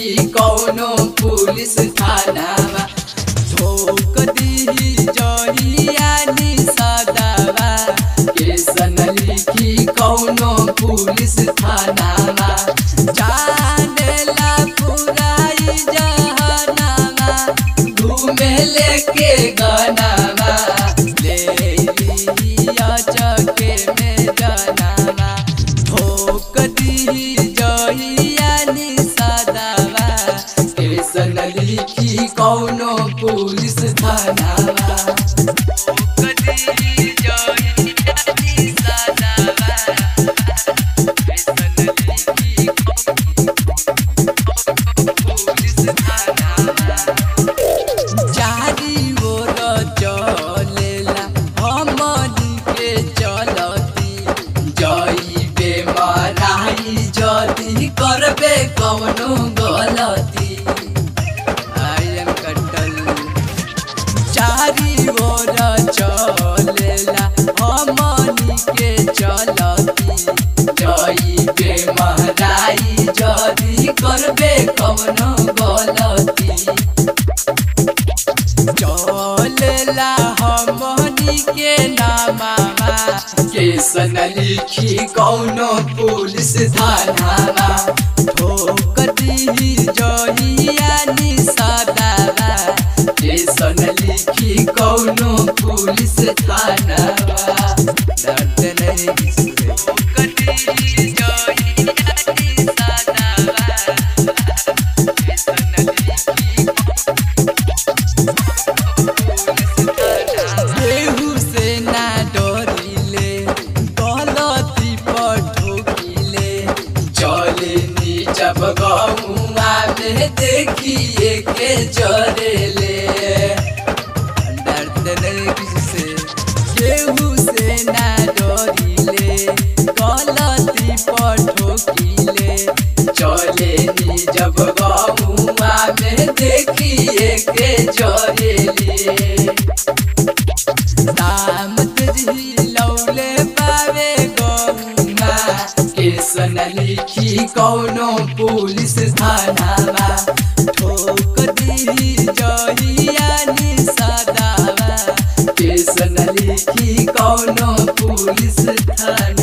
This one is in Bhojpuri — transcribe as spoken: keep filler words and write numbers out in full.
लिखी कौनो पुलिस थानावा ठोक दी जहिया निसदावा केसन लिखी कौनो पुलिस थानावा जानेला पुराई जहनावा घूमे लेके गनावा ले लिया चके में जनावा ठोक दी जहिया निसदावा केसन लिखी कौनो पुलिस थानावा ठोक दी जहिया निसदावा केसन लिखी पुलिस थानावा चारी ओर चलेला हमनी के चलती जइबे मराई जदी करबे कौनो गलती आई एम कटल चारी ओर चलेला हमनी के चलती जइबे मराई जदी करबे कौनो गलती चलेला हमनी के नामावा केसन लिखी कौनो पुलिस थानावा ठोक दी जहिया निसदावा केसन लिखी कौनो पुलिस थानावा डरते नहीं किससे ठोक दी जहिया निसदावा केसन लिखी केहू से ना डरिले गलती पर ठोकिले चले नी जब गहुआ में देखिए के जरेले डरते नहीं किससे केहू से ना डरिले गलती पर ठोकिले चले नी जब गहुआ में देखिए के जरेले दाम तुझी लौले पावे गौमा केसन लिखी कौनो पुलिस थानावा ठोक दी जहिया निसदावा केसन लिखी कौनो पुलिस थानावा।